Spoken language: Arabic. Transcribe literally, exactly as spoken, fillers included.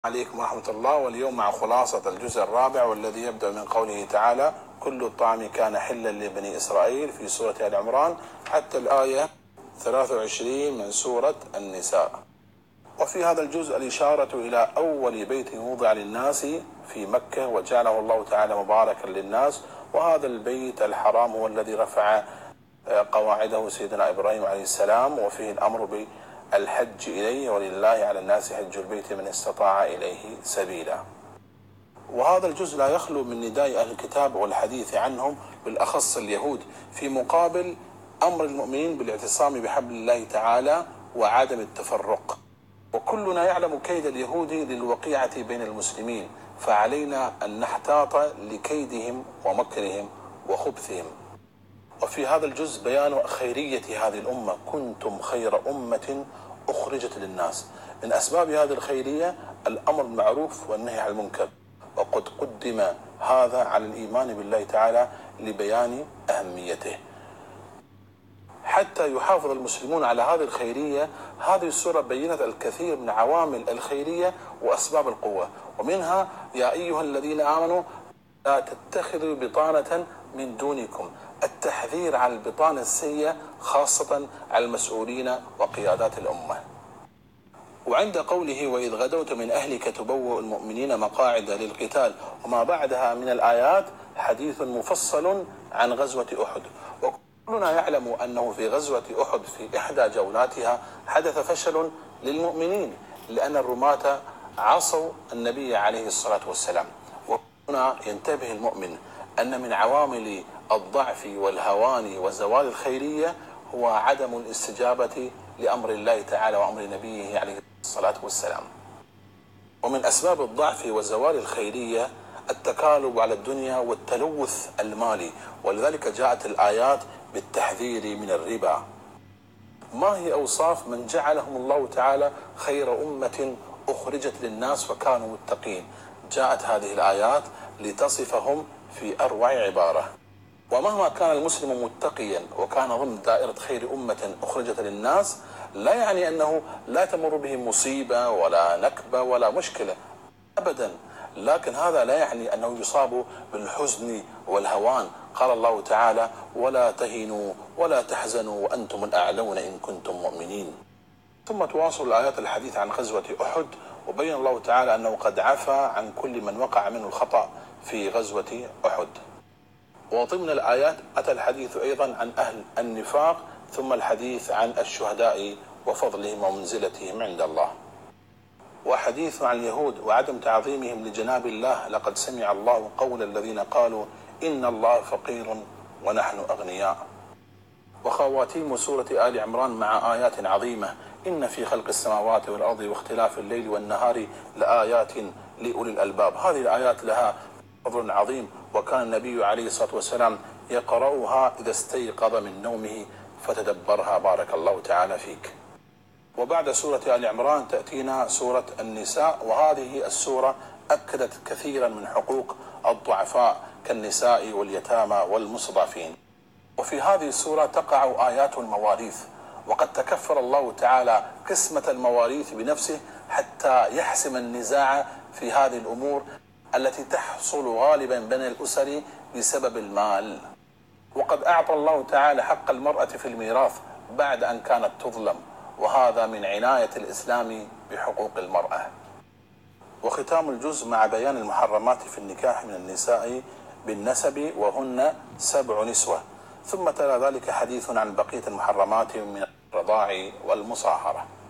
عليكم ورحمة الله. واليوم مع خلاصة الجزء الرابع والذي يبدأ من قوله تعالى: كل الطعام كان حلا لبني إسرائيل، في سورة آل عمران حتى الآية ثلاثة وعشرين من سورة النساء. وفي هذا الجزء الإشارة إلى أول بيت وضع للناس في مكة وجعله الله تعالى مباركا للناس، وهذا البيت الحرام هو الذي رفع قواعده سيدنا إبراهيم عليه السلام، وفيه الأمر بالحج إليه، ولله على الناس حج البيت من استطاع إليه سبيلا. وهذا الجزء لا يخلو من نداء أهل الكتاب والحديث عنهم، بالأخص اليهود، في مقابل أمر المؤمنين بالاعتصام بحبل الله تعالى وعدم التفرق. وكلنا يعلم كيد اليهود للوقيعة بين المسلمين، فعلينا أن نحتاط لكيدهم ومكرهم وخبثهم. وفي هذا الجزء بيان خيرية هذه الأمة: كنتم خير أمة أخرجت للناس. من أسباب هذه الخيرية الأمر بالمعروف والنهي عن المنكر، وقد قدم هذا على الإيمان بالله تعالى لبيان أهميته. حتى يحافظ المسلمون على هذه الخيرية، هذه السورة بينت الكثير من عوامل الخيرية وأسباب القوة، ومنها: يا أيها الذين آمنوا لا تتخذوا بطانة من دونكم، التحذير عن البطانة السيئة خاصة على المسؤولين وقيادات الأمة. وعند قوله: وإذ غدوت من أهلك تبوئ المؤمنين مقاعد للقتال، وما بعدها من الآيات حديث مفصل عن غزوة أحد. وكلنا يعلم أنه في غزوة أحد في إحدى جولاتها حدث فشل للمؤمنين، لأن الرماة عصوا النبي عليه الصلاة والسلام. وهنا ينتبه المؤمن أن من عوامل الضعف والهوان وزوال الخيرية هو عدم الاستجابة لأمر الله تعالى وأمر نبيه عليه الصلاة والسلام. ومن أسباب الضعف وزوال الخيرية التكالب على الدنيا والتلوث المالي، ولذلك جاءت الآيات بالتحذير من الربا. ما هي أوصاف من جعلهم الله تعالى خير أمة أخرجت للناس وكانوا متقين؟ جاءت هذه الآيات لتصفهم في أروع عبارة. ومهما كان المسلم متقيا وكان ضمن دائرة خير أمة أخرجت للناس، لا يعني أنه لا تمر به مصيبة ولا نكبة ولا مشكلة أبدا، لكن هذا لا يعني أنه يصاب بالحزن والهوان. قال الله تعالى: ولا تهنوا ولا تحزنوا وأنتم الأعلون إن كنتم مؤمنين. ثم تواصل الآيات الحديث عن غزوة أحد، وبين الله تعالى أنه قد عفى عن كل من وقع منه الخطأ في غزوة أحد. وضمن الآيات أتى الحديث أيضا عن أهل النفاق، ثم الحديث عن الشهداء وفضلهم ومنزلتهم عند الله. وحديث عن اليهود وعدم تعظيمهم لجناب الله: لقد سمع الله قول الذين قالوا إن الله فقير ونحن أغنياء. وخواتيم سورة آل عمران مع آيات عظيمة: إن في خلق السماوات والأرض واختلاف الليل والنهار لآيات لأولي الألباب. هذه الآيات لها فضل عظيم، وكان النبي عليه الصلاة والسلام يقرأها إذا استيقظ من نومه فتدبرها، بارك الله تعالى فيك. وبعد سورة آل عمران تأتينا سورة النساء، وهذه السورة أكدت كثيرا من حقوق الضعفاء كالنساء واليتامى والمستضعفين. وفي هذه السورة تقع آيات المواريث، وقد تكفل الله تعالى قسمة المواريث بنفسه حتى يحسم النزاع في هذه الأمور التي تحصل غالبا بين الأسر بسبب المال. وقد أعطى الله تعالى حق المرأة في الميراث بعد أن كانت تظلم، وهذا من عناية الإسلام بحقوق المرأة. وختام الجزء مع بيان المحرمات في النكاح من النساء بالنسب، وهن سبع نسوة، ثم تلا ذلك حديث عن بقية المحرمات من الرضاع والمصاهرة.